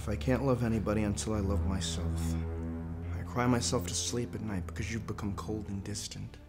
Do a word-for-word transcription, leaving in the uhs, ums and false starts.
if I can't love anybody until I love myself. I cry myself to sleep at night because you've become cold and distant.